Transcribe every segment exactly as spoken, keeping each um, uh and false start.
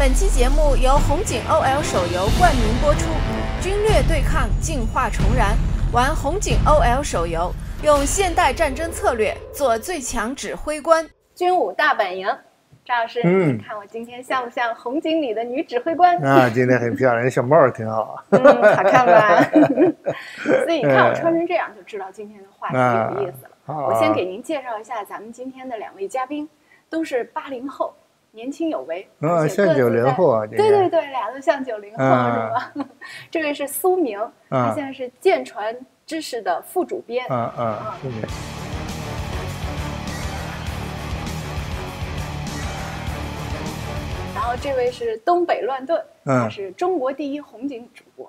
本期节目由红警 O L 手游冠名播出，军略对抗，进化重燃。玩红警 O L 手游，用现代战争策略做最强指挥官。军武大本营，张老师，嗯，你看我今天像不像红警里的女指挥官？ 啊，今天很漂亮，小帽挺好。 嗯，好看吧？所以你看我穿成这样，就知道今天的话题有意思了。啊、我先给您介绍一下咱们今天的两位嘉宾，都是八零后。年轻有为， 啊，像九零后啊， 对对对，俩都像九零后、啊、是吧？这位是苏明，啊、他现在是舰船知识的副主编， 啊啊，啊然后这位是东北乱炖，啊、他是中国第一红警主播。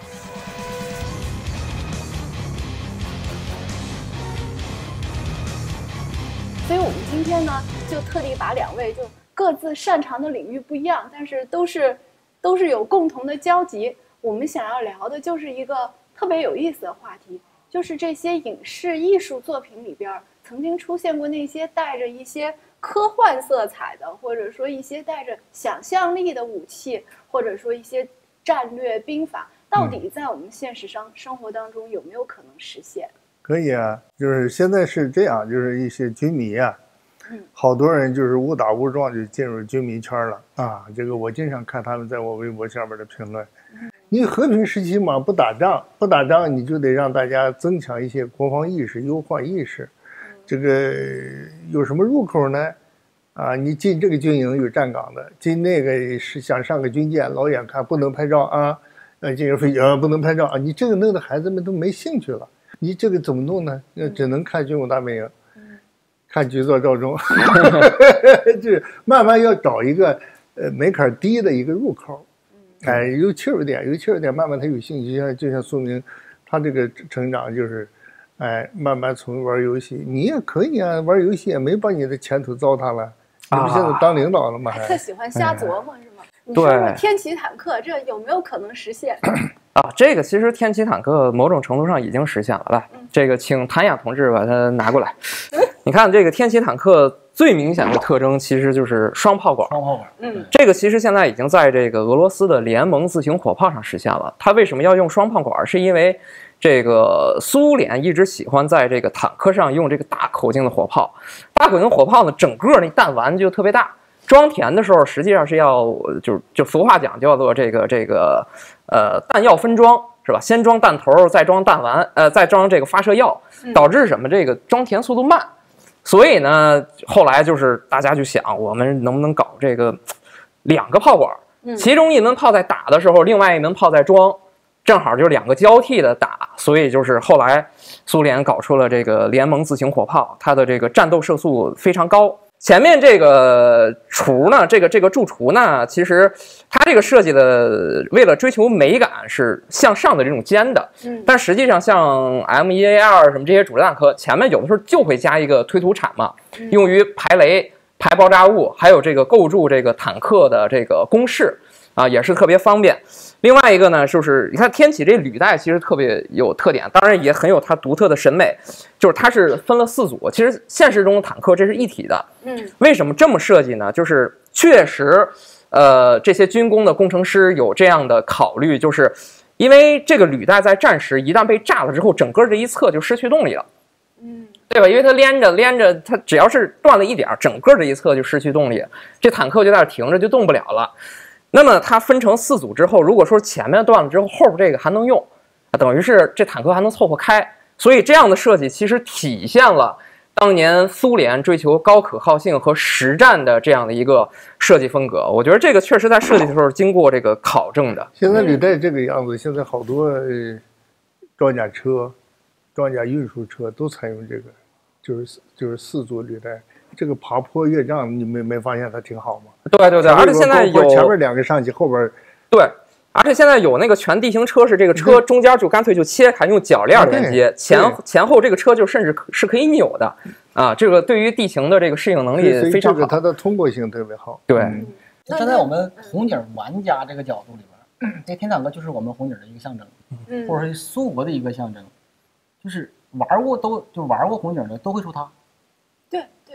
所以我们今天呢，就特地把两位就。各自擅长的领域不一样，但是都是都是有共同的交集。我们想要聊的就是一个特别有意思的话题，就是这些影视艺术作品里边曾经出现过那些带着一些科幻色彩的，或者说一些带着想象力的武器，或者说一些战略兵法，到底在我们现实上、嗯、生活当中有没有可能实现？ 可以啊，就是现在是这样，就是一些军迷啊。好多人就是误打误撞就进入军迷圈了啊！这个我经常看他们在我微博下面的评论。你和平时期嘛，不打仗，不打仗你就得让大家增强一些国防意识、忧患意识。这个有什么入口呢？啊，你进这个军营有站岗的，进那个是想上个军舰，老远看不能拍照啊，呃，进入飞机啊不能拍照啊，你这个弄得孩子们都没兴趣了。你这个怎么弄呢？那只能看军武大本营。看局座照中，就是慢慢要找一个呃门槛低的一个入口，哎，有切入点，有切入点，慢慢他有兴趣，就像就像说明他这个成长就是，哎，慢慢从玩游戏，你也可以啊，玩游戏也没把你的前途糟蹋了，你不现在当领导了吗？ 还特喜欢瞎琢磨、哎、是吗？你说说天启坦克这有没有可能实现？ 啊，这个其实天启坦克某种程度上已经实现了。来，这个请谭雅同志把它拿过来。你看这个天启坦克最明显的特征其实就是双炮管。 双炮管， 嗯，这个其实现在已经在这个俄罗斯的联盟自行火炮上实现了。它为什么要用双炮管？是因为这个苏联一直喜欢在这个坦克上用这个大口径的火炮。大口径火炮呢，整个那弹丸就特别大。装填的时候，实际上是要就就俗话讲叫做这个这个呃弹药分装是吧？先装弹头，再装弹丸，呃，再装这个发射药，导致什么？这个装填速度慢。所以呢，后来就是大家就想，我们能不能搞这个两个炮管？其中一门炮在打的时候，另外一门炮在装，正好就两个交替的打。所以就是后来苏联搞出了这个联盟自行火炮，它的这个战斗射速非常高。前面这个厨呢，这个这个柱厨呢，其实它这个设计的为了追求美感是向上的这种尖的，嗯，但实际上像 M 一 A 二 什么这些主战坦克前面有的时候就会加一个推土铲嘛，用于排雷、排爆炸物，还有这个构筑这个坦克的这个工事啊，也是特别方便。另外一个呢，就是你看天启这履带其实特别有特点，当然也很有它独特的审美，就是它是分了四组。其实现实中的坦克这是一体的，嗯，为什么这么设计呢？就是确实，呃，这些军工的工程师有这样的考虑，就是因为这个履带在战时一旦被炸了之后，整个这一侧就失去动力了，嗯，对吧？因为它连着连着，它只要是断了一点，整个这一侧就失去动力，这坦克就在那停着，就动不了了。那么它分成四组之后，如果说前面断了之后，后边这个还能用，等于是这坦克还能凑合开。所以这样的设计其实体现了当年苏联追求高可靠性和实战的这样的一个设计风格。我觉得这个确实在设计的时候经过这个考证的。 现在履带这个样子，现在好多装甲车、装甲运输车都采用这个，就是就是四组履带。这个爬坡越障，你没没发现它挺好吗？ 对对对，而且现在有前面两个上去，后边对，而且现在有那个全地形车，是这个车中间就干脆就切开，用铰链连接，前前后这个车就甚至是可以扭的啊。这个对于地形的这个适应能力非常好， 它的通过性特别好。 对， 嗯、站在我们红警玩家这个角度里边，这天坦克就是我们红警的一个象征，嗯、或者是苏国的一个象征，就是玩过都就玩过红警的都会说它。 对对对。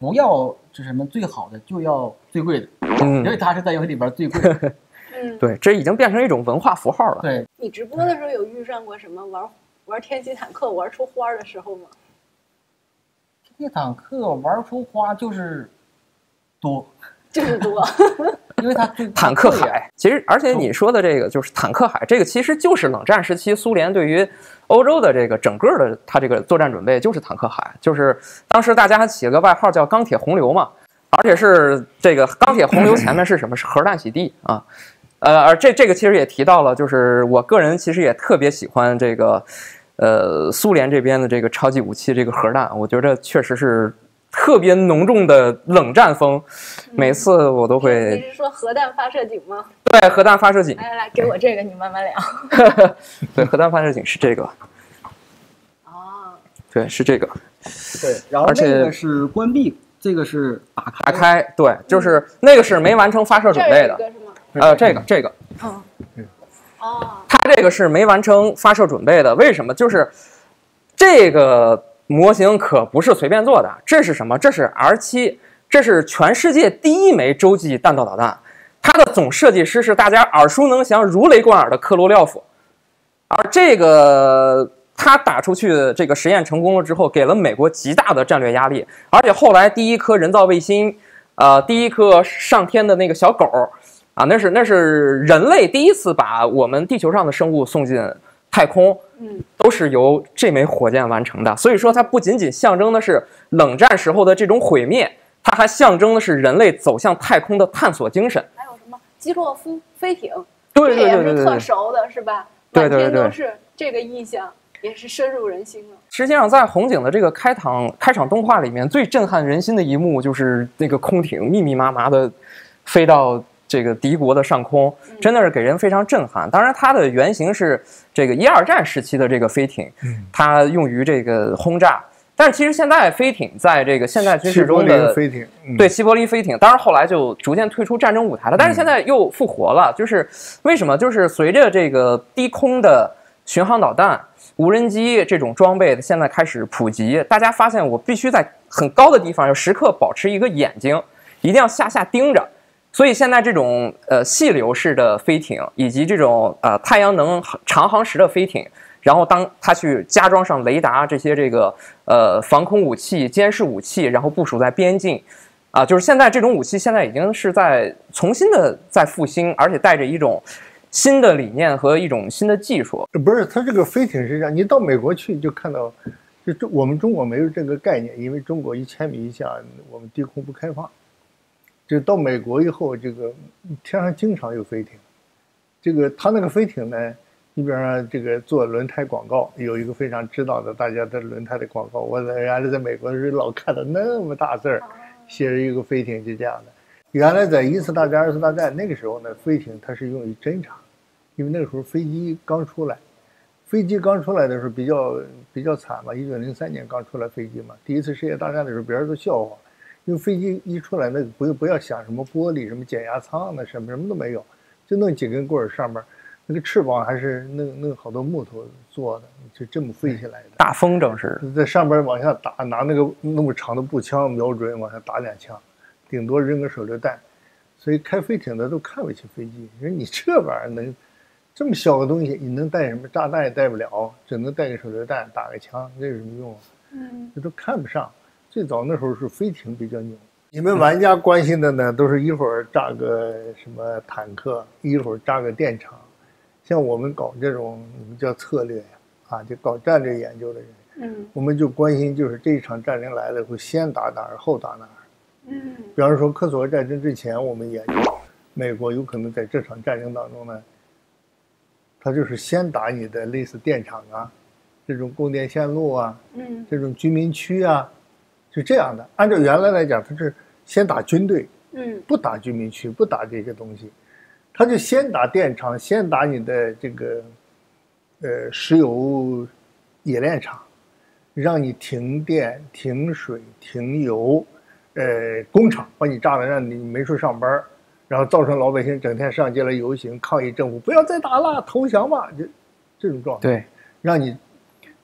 不要是什么最好的，就要最贵的， 嗯， 因为它是在游戏里边最贵的。 嗯， 对，这已经变成一种文化符号了。 对， 你直播的时候有遇上过什么玩玩天启坦克玩出花的时候吗？ 天启坦克玩出花就是多， 就是多， 因为它坦克海，其实而且你说的这个就是坦克海，这个其实就是冷战时期苏联对于欧洲的这个整个的它这个作战准备就是坦克海，就是当时大家还起了个外号叫钢铁洪流嘛，而且是这个钢铁洪流前面是什么？是核弹洗地啊。呃，而这这个其实也提到了，就是我个人其实也特别喜欢这个，呃，苏联这边的这个超级武器这个核弹，我觉得确实是特别浓重的冷战风，每次我都会。 你是说核弹发射井吗？ 对，核弹发射井。 来来来，给我这个，你慢慢聊。 对，核弹发射井是这个。 哦。 对，是这个。 对，然后这个是关闭，这个是打开。 打开，对，就是那个是没完成发射准备的。呃，这个这个， 嗯，哦， 它这个是没完成发射准备的，为什么？就是这个模型可不是随便做的，这是什么？这是 R 七，这是全世界第一枚洲际弹道导弹，它的总设计师是大家耳熟能详、如雷贯耳的克罗廖夫，而这个他打出去这个实验成功了之后，给了美国极大的战略压力，而且后来第一颗人造卫星，呃，第一颗上天的那个小狗。啊，那是那是人类第一次把我们地球上的生物送进太空， 嗯， 都是由这枚火箭完成的。所以说，它不仅仅象征的是冷战时候的这种毁灭，它还象征的是人类走向太空的探索精神。 还有什么基洛夫飞艇？ 对对对对对， 这也是特熟的，是吧？ 对对对对， 都是这个意象，也是深入人心了。 实际上，在红警的这个开场开场动画里面，最震撼人心的一幕就是那个空艇密密麻麻的飞到这个敌国的上空，真的是给人非常震撼。当然，它的原型是这个一二战时期的这个飞艇，它用于这个轰炸。但是其实现在飞艇在这个现代军事中的飞艇， 对西伯利飞艇，当然后来就逐渐退出战争舞台了。但是现在又复活了，就是为什么？就是随着这个低空的巡航导弹、无人机这种装备现在开始普及，大家发现我必须在很高的地方要时刻保持一个眼睛，一定要下下盯着。所以现在这种呃细流式的飞艇，以及这种呃太阳能长航时的飞艇，然后当它去加装上雷达这些这个呃防空武器、监视武器，然后部署在边境，啊、呃，就是现在这种武器现在已经是在重新的在复兴，而且带着一种新的理念和一种新的技术。 不是，它这个飞艇是这样，你到美国去就看到，就中我们中国没有这个概念，因为中国一千米以下我们低空不开放。就到美国以后，这个天上经常有飞艇。这个他那个飞艇呢，基本上这个做轮胎广告，有一个非常知道的大家的轮胎的广告。我在原来在美国的时候老看到那么大字儿，写着一个飞艇，就这样的。原来在一次大战、二次大战那个时候呢，飞艇它是用于侦察，因为那个时候飞机刚出来，飞机刚出来的时候比较比较惨嘛，一九零三年刚出来飞机嘛，第一次世界大战的时候别人都笑话。因为飞机一出来，那个不不要想什么玻璃、什么减压舱的，什么什么都没有，就弄几根棍儿，上面那个翅膀还是弄弄好多木头做的，就这么飞起来的。 大风筝是在上边往下打，拿那个那么长的步枪瞄准往下打两枪，顶多扔个手榴弹。所以开飞艇的都看不起飞机，说你这玩意儿能这么小个东西，你能带什么炸弹也带不了，只能带个手榴弹打个枪，这有什么用啊？嗯，这都看不上。最早那时候是飞艇比较牛，你们玩家关心的呢，都是一会儿炸个什么坦克，一会儿炸个电厂。像我们搞这种我们叫策略呀，啊，就搞战略研究的人，嗯，我们就关心就是这一场战争来了会先打哪儿后打哪儿。嗯，比方说科索沃战争之前，我们研究美国有可能在这场战争当中呢，他就是先打你的类似电厂啊，这种供电线路啊，嗯，这种居民区啊。是这样的，按照原来来讲，他是先打军队，嗯，不打居民区，不打这些东西，他就先打电厂，先打你的这个，呃，石油冶炼厂，让你停电、停水、停油，呃，工厂把你炸了，让你没处上班，然后造成老百姓整天上街来游行抗议政府，不要再打了，投降吧，就这种状态， 对， 让你。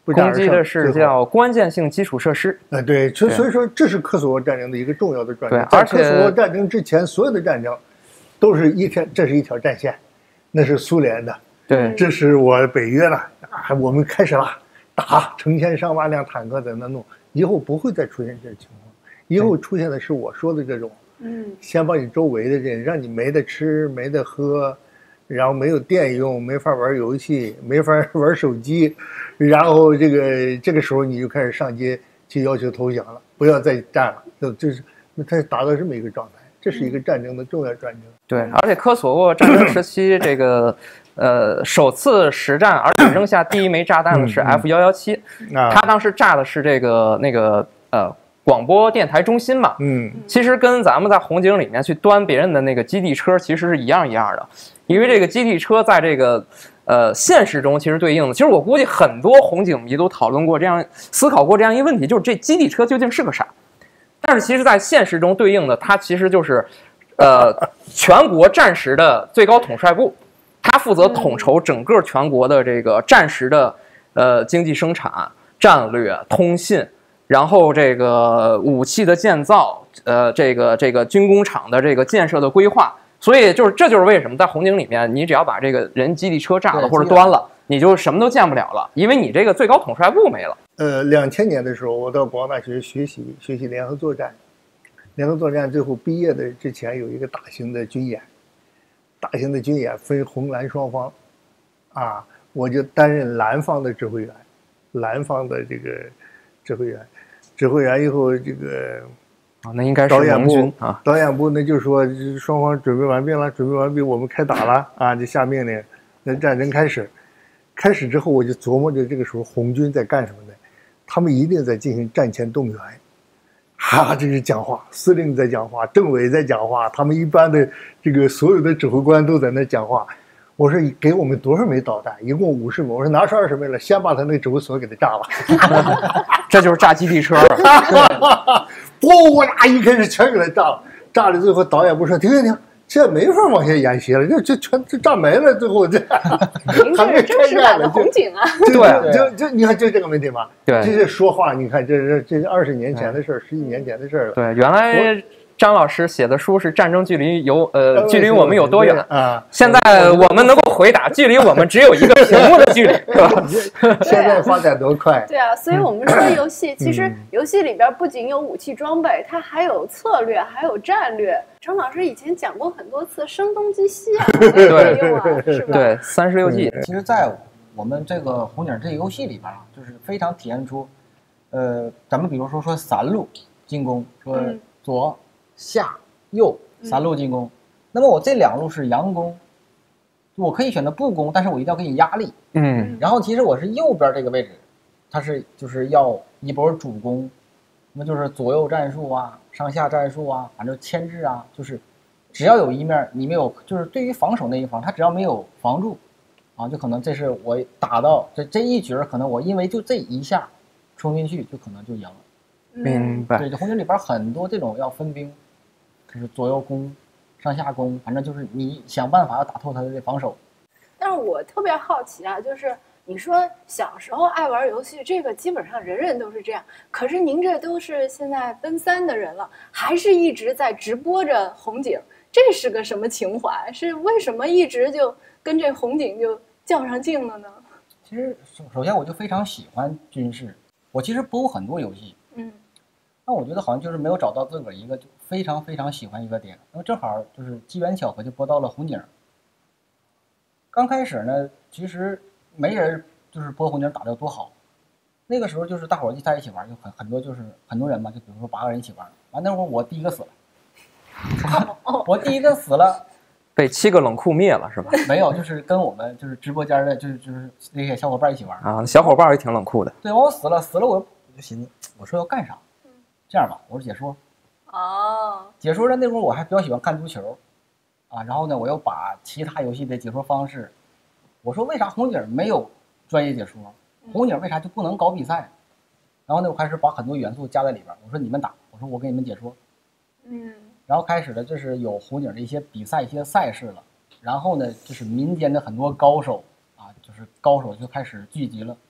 不战而胜。 攻击的是叫关键性基础设施。 呃，对，所所以说这是科索沃战争的一个重要的转折。 对， 在科索沃战争之前，所有的战争都是一条，这是一条战线，那是苏联的。 对， 这是我北约了啊，我们开始了打，成千上万辆坦克在那弄，以后不会再出现这情况，以后出现的是我说的这种，嗯，先把你周围的人让你没得吃没得喝。然后没有电用，没法玩游戏，没法玩手机，然后这个这个时候你就开始上街去要求投降了，不要再战了，就就是那它达到这么一个状态，这是一个战争的重要转折。 对，而且科索沃战争时期这个呃首次实战，而且扔下第一枚炸弹的是 F 一一七，他当时炸的是这个那个呃。广播电台中心嘛，嗯，其实跟咱们在红警里面去端别人的那个基地车其实是一样一样的，因为这个基地车在这个呃现实中其实对应的，其实我估计很多红警迷都讨论过这样思考过这样一个问题，就是这基地车究竟是个啥？但是其实，在现实中对应的，它其实就是呃全国战时的最高统帅部，它负责统筹整个全国的这个战时的呃经济生产、战略、通信。然后这个武器的建造，呃，这个这个军工厂的这个建设的规划，所以就是这就是为什么在红警里面，你只要把这个人基地车炸了或者端了，你就什么都建不了了，因为你这个最高统帅部没了。 呃，两千年的时候，我到广大学学习学习联合作战，联合作战最后毕业的之前有一个大型的军演，大型的军演分红蓝双方，啊，我就担任蓝方的指挥员，蓝方的这个指挥员。指挥员以后，这个啊，那应该是导演部啊， 导演部那就说双方准备完毕了，准备完毕，我们开打了啊，就下命令，那战争开始。开始之后，我就琢磨着这个时候红军在干什么呢？他们一定在进行战前动员，哈、啊，这是讲话，司令在讲话，政委在讲话，他们一般的这个所有的指挥官都在那讲话。我说给我们多少枚导弹？一共五十枚。我说哪是二十枚了？先把他那指挥所给他炸了。 这就是炸基地车了。 咣啦，一开始全给他炸了。炸了最后导演部说停停停，这没法往下演习了，这这全这炸没了。最后这还没开战了，红警啊。 对，就就你看就这个问题嘛。 对， 这是说话，你看这是这是二十年前的事儿，十几年前的事儿了。 对，原来。张老师写的书是《战争距离有呃距离我们有多远》啊？现在我们能够回答，距离我们只有一个屏幕的距离，是吧？ 现在发展多快？ 对啊，所以我们说游戏，其实游戏里边不仅有武器装备，它还有策略，还有战略。张老师以前讲过很多次声东击西啊， 对用啊，是吧？ 对，三十六计。 其实，在我们这个红警这个游戏里边啊，就是非常体现出，呃，咱们比如说说三路进攻，说左下。右三路进攻，嗯、那么我这两路是佯攻，我可以选择不攻，但是我一定要给你压力。嗯，然后其实我是右边这个位置，它是就是要一波主攻，那么就是左右战术啊、上下战术啊，反正牵制啊，就是只要有一面你没有，就是对于防守那一方，他只要没有防住，啊，就可能这是我打到这这一局，可能我因为就这一下冲进去，就可能就赢了。 明白？ 对，红警里边很多这种要分兵。就是左右攻，上下攻，反正就是你想办法要打透他的防守。 但是我特别好奇啊，就是你说小时候爱玩游戏，这个基本上人人都是这样。可是您这都是现在奔三的人了，还是一直在直播着红警，这是个什么情怀？是为什么一直就跟这红警就较上劲了呢？ 其实首首先我就非常喜欢军事，我其实播很多游戏，嗯。那我觉得好像就是没有找到自个儿一个就非常非常喜欢一个点，那么正好就是机缘巧合就播到了红警。刚开始呢，其实没人就是播红警打得有多好，那个时候就是大伙儿就在一起玩，就很很多就是很多人嘛，就比如说八个人一起玩，完那会儿我第一个死了，我第一个死了， 被七个冷酷灭了是吧？ 没有，就是跟我们就是直播间的就是就是那些小伙伴一起玩啊，小伙伴也挺冷酷的。 对，我死了死了，我我就寻思，我说要干啥？这样吧，我是解说，哦，解说的那会儿我还比较喜欢看足球，啊，然后呢，我又把其他游戏的解说方式，我说为啥红警没有专业解说，红警为啥就不能搞比赛？然后呢，我开始把很多元素加在里边，我说你们打，我说我给你们解说，嗯，然后开始的就是有红警的一些比赛、一些赛事了，然后呢，就是民间的很多高手啊，就是高手就开始聚集了，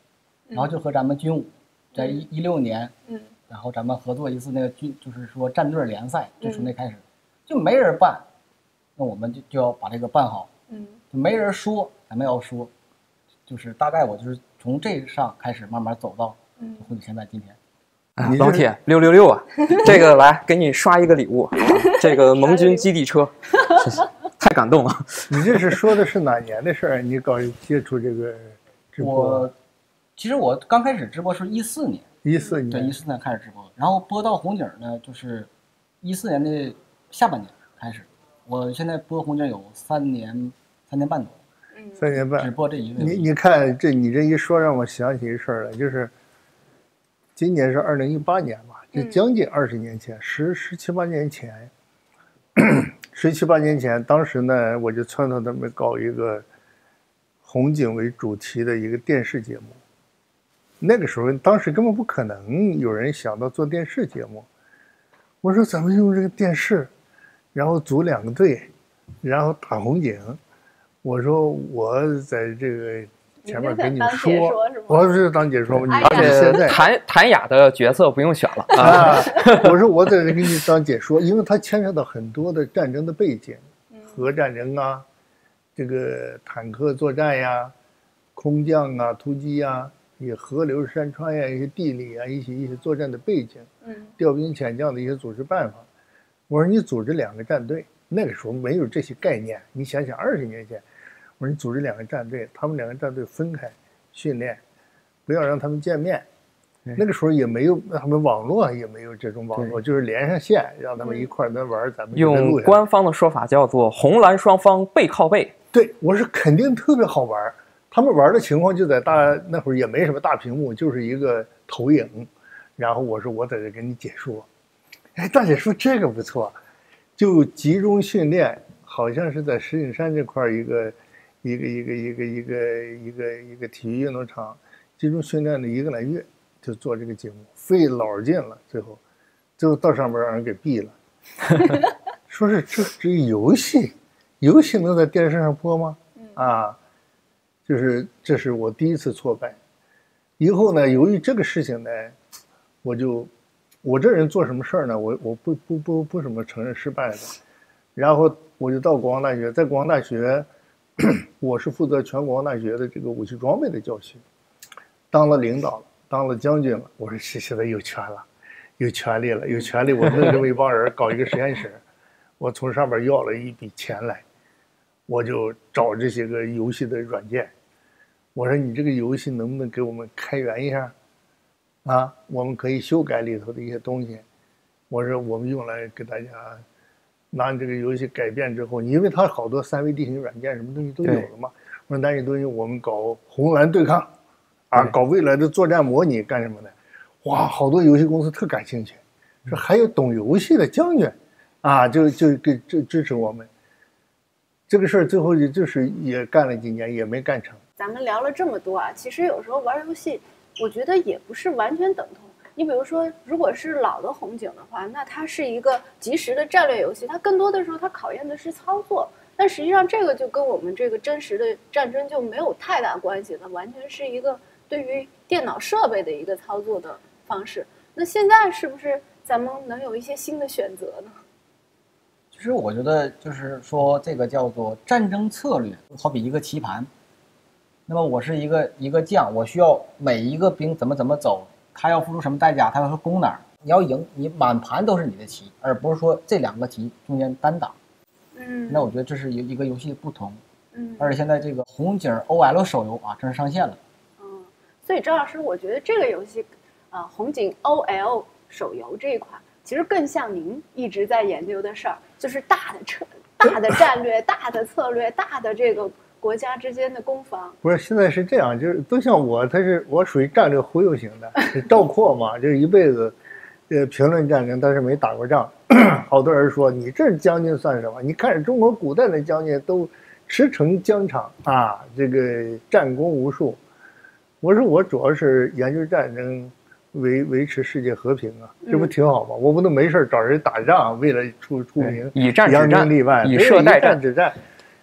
然后就和咱们军武，在一一六年， 嗯， 然后咱们合作一次那个军，就是说战队联赛，就从那开始，就没人办，那我们就就要把这个办好， 嗯， 就没人说，咱们要说，就是大概我就是从这上开始慢慢走到，嗯，或者现在今天。 啊、老铁六六六啊，这个来给你刷一个礼物，这个盟军基地车，太感动了。 你这是说的是哪年的事儿？你搞接触这个直播？ 我其实我刚开始直播是一四年， 一四年， 对，一四年开始直播，然后播到红警呢，就是一四年的下半年开始。我现在播红警有三年，三年半多， 嗯， 三年半， 只播这一个。 你你看这你这一说，让我想起一事儿来，就是今年是二零一八年吧，就将近二十年前，十十七八年前，十七八年前，当时呢，我就撺掇他们搞一个红警为主题的一个电视节目。那个时候，当时根本不可能有人想到做电视节目。我说咱们用这个电视，然后组两个队，然后打红警。我说我在这个前面给你说，我是当解说吗？你而且谭谭雅的角色不用选了啊！ 我说我在这给你当解说，因为它牵扯到很多的战争的背景，核战争啊，这个坦克作战呀，空降啊，突击啊。以河流山川呀，一些地理啊，一些一些作战的背景，嗯，调兵遣将的一些组织办法。我说你组织两个战队，那个时候没有这些概念。你想想二十年前，我说你组织两个战队，他们两个战队分开训练，不要让他们见面。嗯、那个时候也没有他们网络也没有这种网络，就是连上线，让他们一块儿在玩，咱们用官方的说法叫做红蓝双方背靠背。 对，我说肯定特别好玩。他们玩的情况就在大那会儿也没什么大屏幕，就是一个投影，然后我说我在这给你解说，哎，大姐说这个不错，就集中训练，好像是在石景山这块一个一个一个一个一个一个一个体育运动场，集中训练了一个来月，就做这个节目，费老劲了，最后最后到上面让人给毙了，说是这这游戏，游戏能在电视上播吗？啊。就是这是我第一次挫败，以后呢，由于这个事情呢，我就我这人做什么事儿呢，我我不不不不什么承认失败的，然后我就到国防大学，在国防大学，我是负责全国防大学的这个武器装备的教学，当了领导了，当了将军了，我说是现在有权了，有权利了，有权利，我弄这么一帮人搞一个实验室，我从上边要了一笔钱来，我就找这些个游戏的软件。我说你这个游戏能不能给我们开源一下啊？我们可以修改里头的一些东西。我说我们用来给大家拿这个游戏改变之后，因为它好多三维地形软件什么东西都有了嘛。我说那些东西我们搞红蓝对抗啊，搞未来的作战模拟干什么的？哇，好多游戏公司特感兴趣，说还有懂游戏的将军啊，就就给支支持我们。这个事儿最后就是也干了几年，也没干成。 咱们聊了这么多啊，其实有时候玩游戏，我觉得也不是完全等同。你比如说，如果是老的红警的话，那它是一个即时的战略游戏，它更多的时候它考验的是操作。但实际上，这个就跟我们这个真实的战争就没有太大关系了，完全是一个对于电脑设备的一个操作的方式。那现在是不是咱们能有一些新的选择呢？ 其实我觉得就是说，这个叫做战争策略，好比一个棋盘。那么我是一个一个将，我需要每一个兵怎么怎么走，他要付出什么代价，他要攻哪儿。你要赢，你满盘都是你的棋，而不是说这两个棋中间单打。嗯，那我觉得这是一个游戏不同。嗯，而且现在这个红警 O L 手游啊，正式上线了。 嗯，所以张老师，我觉得这个游戏，啊、呃，红警 O L 手游这一款，其实更像您一直在研究的事儿，就是大的策、大的战略、大的策略、大的这个。国家之间的攻防不是现在是这样，就是都像我，他是我属于战略忽悠型的，赵括嘛，就是一辈子，呃，评论战争，但是没打过仗。好多人说你这将军算什么？你看中国古代的将军都驰骋疆场啊，这个战功无数。我说我主要是研究战争，维维持世界和平啊，这不挺好吗？嗯、我不能没事找人打仗，为了出出名， 以战止战， 扬名立万， 以设待战止战。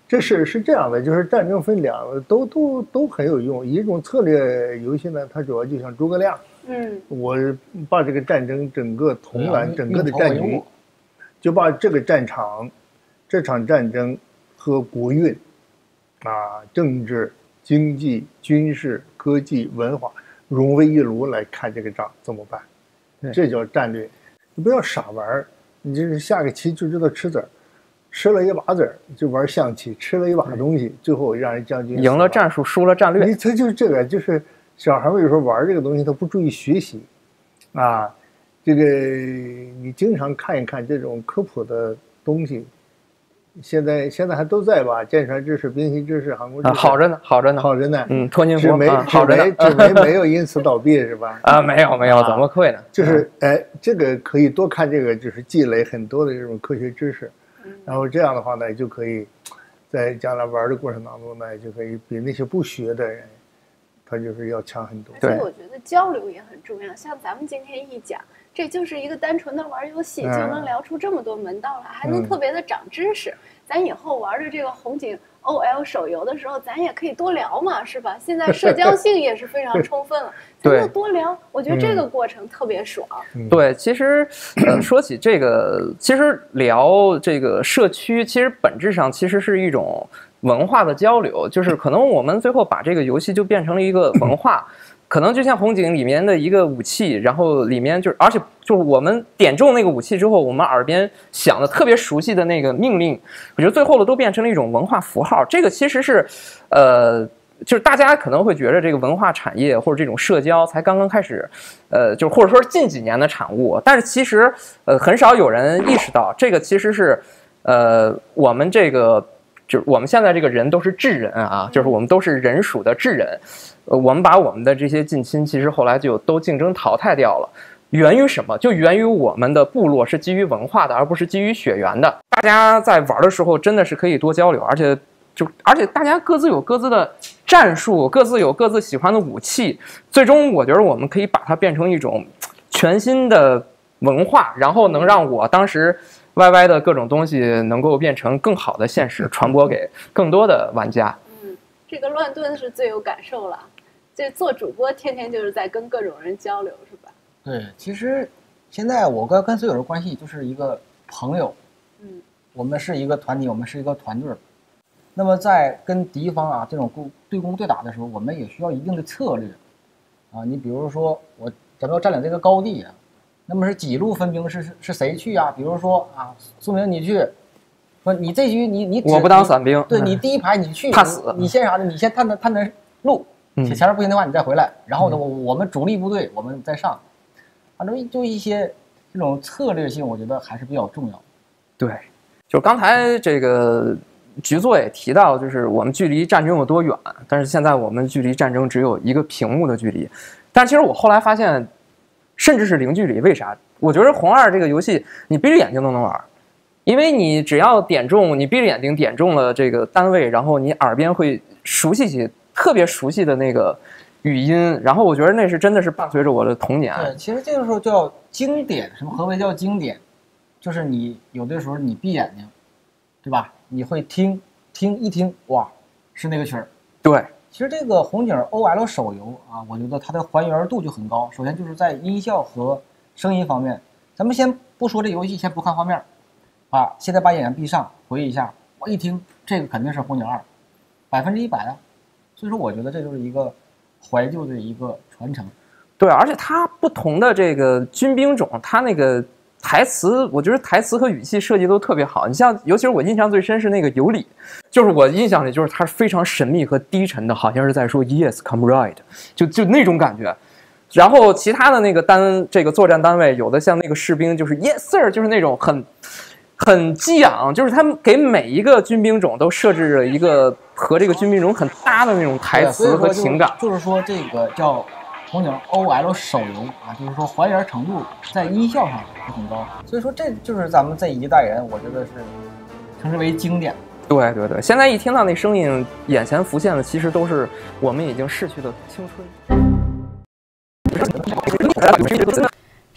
这是是这样的，就是战争分两个，都都都很有用。一种策略游戏呢，它主要就像诸葛亮， 嗯， 我把这个战争整个统揽整个的战局，就把这个战场、这场战争和国运啊、政治、经济、军事、科技、文化融为一炉来看这个仗怎么办？这叫战略。你不要傻玩，你就是下个棋就知道吃子儿。吃了一把子儿就玩象棋，吃了一把东西，最后让人将军赢了战术，输了战略。 你他就是这个，就是小孩们有时候玩这个东西，他不注意学习，啊，这个你经常看一看这种科普的东西，现在现在还都在吧？舰船知识、兵器知识、航空知识， 啊、好着呢，好着呢， 好着呢。 嗯，托尼纸媒， 啊、好着呢， 纸媒没有因此倒闭是吧？ 啊，没有没有，怎么会呢？ 就是哎，这个可以多看这个，就是积累很多的这种科学知识。然后这样的话呢，就可以在将来玩的过程当中呢，就可以比那些不学的人，他就是要强很多。 而且我觉得交流也很重要。像咱们今天一讲，这就是一个单纯的玩游戏，嗯、就能聊出这么多门道来，还能特别的长知识。嗯、咱以后玩的这个红警 O L 手游的时候，咱也可以多聊嘛，是吧？现在社交性也是非常充分了，咱就多聊。我觉得这个过程特别爽。 嗯、对，其实呃，说起这个，其实聊这个社区，其实本质上其实是一种文化的交流，就是可能我们最后把这个游戏就变成了一个文化。可能就像红警里面的一个武器，然后里面就是，而且就是我们点中那个武器之后，我们耳边响的特别熟悉的那个命令，我觉得最后的都变成了一种文化符号。这个其实是，呃，就是大家可能会觉得这个文化产业或者这种社交才刚刚开始，呃，就或者说近几年的产物，但是其实呃很少有人意识到，这个其实是，呃，我们这个就是我们现在这个人都是智人啊，就是我们都是人属的智人。呃，我们把我们的这些近亲，其实后来就都竞争淘汰掉了。源于什么？就源于我们的部落是基于文化的，而不是基于血缘的。大家在玩的时候，真的是可以多交流，而且就而且大家各自有各自的战术，各自有各自喜欢的武器。最终，我觉得我们可以把它变成一种全新的文化，然后能让我当时 Y Y 的各种东西能够变成更好的现实，传播给更多的玩家。 嗯，这个乱炖是最有感受了。这做主播天天就是在跟各种人交流，是吧？ 对，其实现在我跟跟所有人关系就是一个朋友， 嗯， 我们是一个团体，我们是一个团队。那么在跟敌方啊这种对攻对打的时候，我们也需要一定的策略啊。你比如说，我咱们要占领这个高地啊，那么是几路分兵是是是谁去啊？比如说啊，苏明你去，说你这局你你我不当伞兵， 对你第一排你去， 怕死， 你, 你先啥呢？你先探探探探路。前前面不行的话，你再回来。然后呢，我我们主力部队我们再上，反正就一些这种策略性，我觉得还是比较重要。 对，就刚才这个局座也提到，就是我们距离战争有多远，但是现在我们距离战争只有一个屏幕的距离。但其实我后来发现，甚至是零距离。为啥？我觉得红二这个游戏，你闭着眼睛都能玩，因为你只要点中，你闭着眼睛点中了这个单位，然后你耳边会熟悉起。特别熟悉的那个语音，然后我觉得那是真的是伴随着我的童年。 对，其实这个时候叫经典。什么何为叫经典？就是你有的时候你闭眼睛，对吧？你会听听一听，哇，是那个曲儿。 对， 其实这个红警 O L 手游啊，我觉得它的还原度就很高。首先就是在音效和声音方面，咱们先不说这游戏，先不看画面，啊，现在把眼睛闭上，回忆一下，我一听这个肯定是红警二，百分之一百啊。所以说，我觉得这就是一个怀旧的一个传承。 对，而且它不同的这个军兵种，它那个台词，我觉得台词和语气设计都特别好。你像，尤其是我印象最深是那个尤里，就是我印象里就是他非常神秘和低沉的，好像是在说 Yes, comrade， 就就那种感觉。然后其他的那个单这个作战单位，有的像那个士兵就是 Yes sir， 就是那种很很激昂，就是他们给每一个军兵种都设置了一个和这个军兵种很搭的那种台词和情感。 就是说这个叫红警 O L 手游啊，就是说还原程度在音效上是很高，所以说这就是咱们这一代人，我觉得是称之为经典。 对对对，现在一听到那声音，眼前浮现的其实都是我们已经逝去的青春。 张老师，您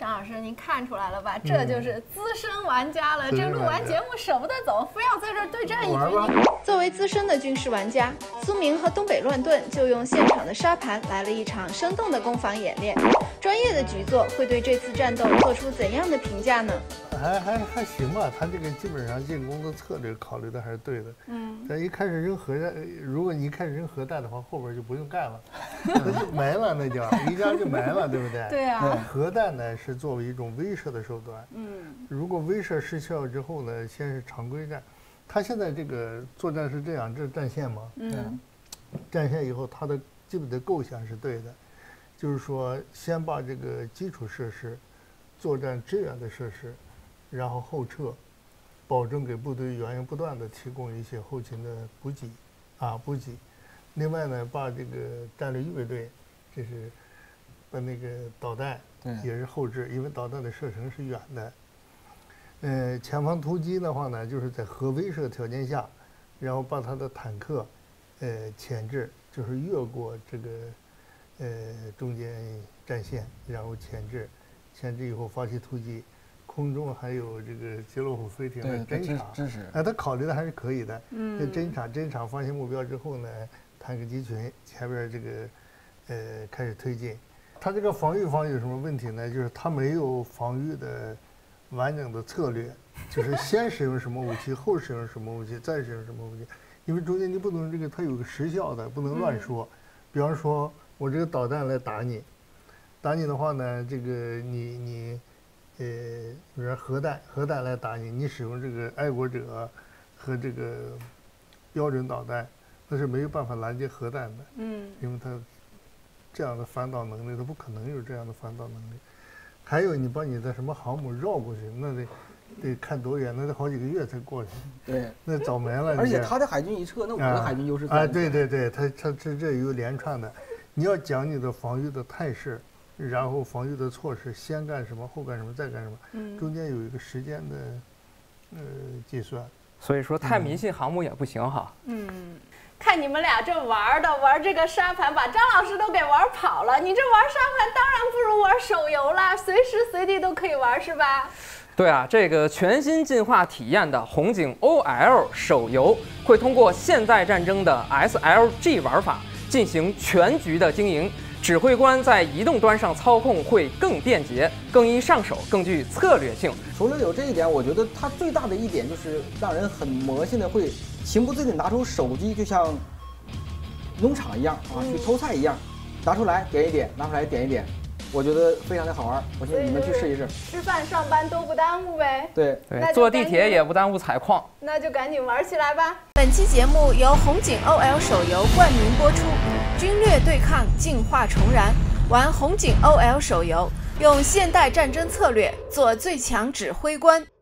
您看出来了吧？这就是资深玩家了。 嗯、 这录完节目舍不得走，非要在这儿对战一局。作为资深的军事玩家，苏明和东北乱炖就用现场的沙盘来了一场生动的攻防演练。专业的局座会对这次战斗做出怎样的评价呢？ 还还还行吧，他这个基本上进攻的策略考虑的还是对的。嗯，咱一开始扔核弹，如果你一开始扔核弹的话，后边就不用干了，那就没了，那叫一家就没了，对不对？ 对啊。 核弹呢是作为一种威慑的手段。嗯，如果威慑失效之后呢，先是常规战。他现在这个作战是这样，这是战线嘛？嗯。战线以后，它的基本的构想是对的，就是说先把这个基础设施、作战支援的设施。然后后撤，保证给部队源源不断的提供一些后勤的补给，啊补给。另外呢，把这个战略预备队，这是把那个导弹也是后置，因为导弹的射程是远的。呃，前方突击的话呢，就是在核威慑条件下，然后把他的坦克，呃牵制，就是越过这个呃中间战线，然后牵制，牵制以后发起突击。空中还有这个捷洛夫飞艇的侦察， 支持， 哎，他考虑的还是可以的。嗯，侦察侦察发现目标之后呢，坦克集群前边这个，呃，开始推进。他这个防御方有什么问题呢？就是他没有防御的完整的策略，就是先使用什么武器，后使用什么武器，再使用什么武器。因为中间你不能这个，它有个时效的，不能乱说。嗯、比方说，我这个导弹来打你，打你的话呢，这个你你。呃，比如核弹，核弹来打你，你使用这个爱国者和这个标准导弹，那是没有办法拦截核弹的。嗯，因为它这样的反导能力，它不可能有这样的反导能力。还有，你把你的什么航母绕过去，那得得看多远，那得好几个月才过去。 对， 那早没了。 而且他的海军一撤，那我的海军优势在。 啊，对对对，他他这这有连串的，你要讲你的防御的态势。然后防御的措施，先干什么，后干什么，再干什么，嗯，中间有一个时间的，呃，计算。 所以说，太迷信航母也不行哈。 嗯，看你们俩这玩的，玩这个沙盘，把张老师都给玩跑了。你这玩沙盘，当然不如玩手游啦，随时随地都可以玩，是吧？ 对啊，这个全新进化体验的红警 O L 手游，会通过现代战争的 S L G 玩法进行全局的经营。指挥官在移动端上操控会更便捷、更易上手、更具策略性。 除了有这一点，我觉得它最大的一点就是让人很魔性的，会情不自禁拿出手机，就像农场一样啊，去偷菜一样，拿出来点一点，拿出来点一点。我觉得非常的好玩，我建议你们去试一试。 吃饭上班都不耽误呗。 对对，坐地铁也不耽误采矿。 那就赶紧玩起来吧！本期节目由红警 O L 手游冠名播出，军略对抗，进化重燃，玩红警 O L 手游，用现代战争策略做最强指挥官。